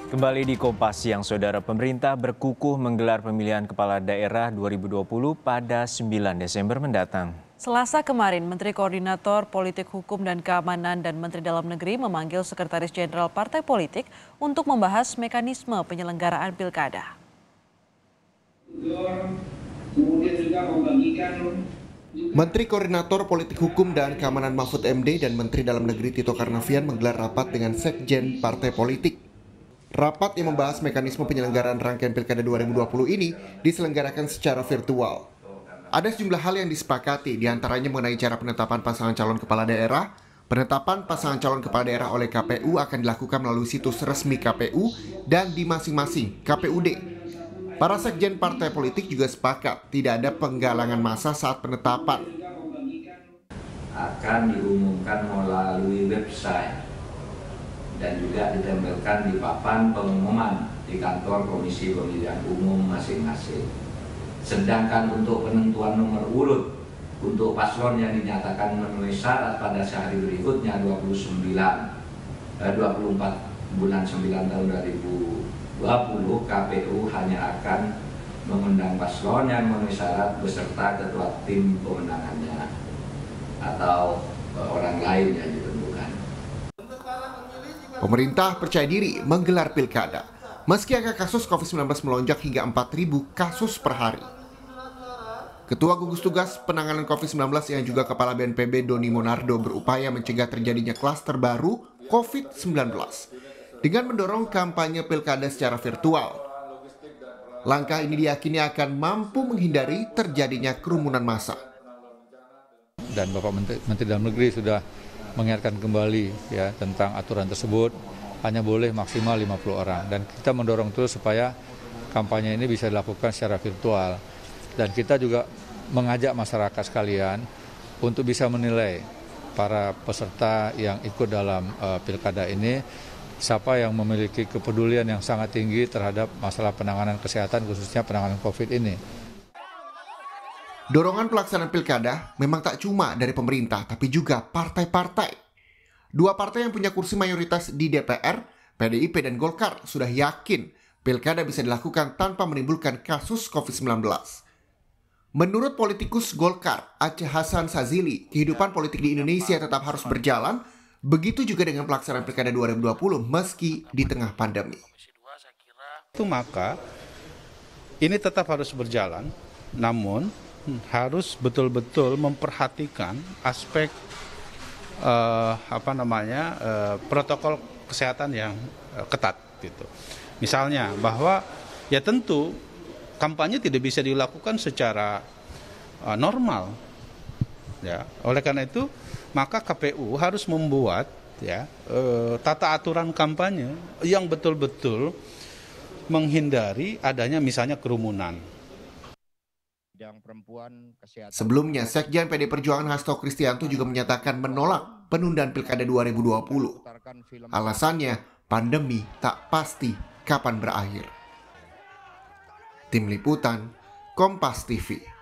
Kembali di Kompas Siang, Saudara, pemerintah berkukuh menggelar pemilihan kepala daerah 2020 pada 9 Desember mendatang. Selasa kemarin, Menteri Koordinator Politik Hukum dan Keamanan dan Menteri Dalam Negeri memanggil Sekretaris Jenderal Partai Politik untuk membahas mekanisme penyelenggaraan pilkada. Menteri Koordinator Politik Hukum dan Keamanan Mahfud MD dan Menteri Dalam Negeri Tito Karnavian menggelar rapat dengan Sekjen Partai Politik. Rapat yang membahas mekanisme penyelenggaraan rangkaian Pilkada 2020 ini diselenggarakan secara virtual. Ada sejumlah hal yang disepakati, diantaranya mengenai cara penetapan pasangan calon kepala daerah. Penetapan pasangan calon kepala daerah oleh KPU akan dilakukan melalui situs resmi KPU dan di masing-masing KPUD. Para sekjen partai politik juga sepakat tidak ada penggalangan massa saat penetapan. Akan diumumkan melalui website dan juga ditempelkan di papan pengumuman di kantor Komisi Pemilihan Umum masing-masing. Sedangkan untuk penentuan nomor urut untuk paslon yang dinyatakan memenuhi syarat pada sehari berikutnya 24 bulan 9 tahun 2020, KPU hanya akan mengundang paslon yang memenuhi syarat beserta ketua tim pemenangannya atau orang lain yang ditentukan. Pemerintah percaya diri menggelar pilkada, meski angka kasus COVID-19 melonjak hingga 4.000 kasus per hari. Ketua Gugus Tugas Penanganan COVID-19 yang juga Kepala BNPB Doni Monardo berupaya mencegah terjadinya klaster baru COVID-19 dengan mendorong kampanye pilkada secara virtual. Langkah ini diyakini akan mampu menghindari terjadinya kerumunan massa. Dan Bapak Menteri Dalam Negeri sudah mengingatkan kembali ya tentang aturan tersebut, hanya boleh maksimal 50 orang, dan kita mendorong terus supaya kampanye ini bisa dilakukan secara virtual. Dan kita juga mengajak masyarakat sekalian untuk bisa menilai para peserta yang ikut dalam pilkada ini, siapa yang memiliki kepedulian yang sangat tinggi terhadap masalah penanganan kesehatan, khususnya penanganan COVID ini. Dorongan pelaksanaan pilkada memang tak cuma dari pemerintah, tapi juga partai-partai. Dua partai yang punya kursi mayoritas di DPR, PDIP dan Golkar, sudah yakin pilkada bisa dilakukan tanpa menimbulkan kasus COVID-19. Menurut politikus Golkar, Aceh Hasan Sazili, kehidupan politik di Indonesia tetap harus berjalan, begitu juga dengan pelaksanaan pilkada 2020 meski di tengah pandemi. Maka ini tetap harus berjalan, namun harus betul-betul memperhatikan aspek protokol kesehatan yang ketat gitu. Misalnya bahwa ya tentu kampanye tidak bisa dilakukan secara normal. Ya, oleh karena itu maka KPU harus membuat ya tata aturan kampanye yang betul-betul menghindari adanya misalnya kerumunan. Sebelumnya, Sekjen PD Perjuangan Hasto Kristianto juga menyatakan menolak penundaan Pilkada 2020. Alasannya, pandemi tak pasti kapan berakhir. Tim Liputan, Kompas TV.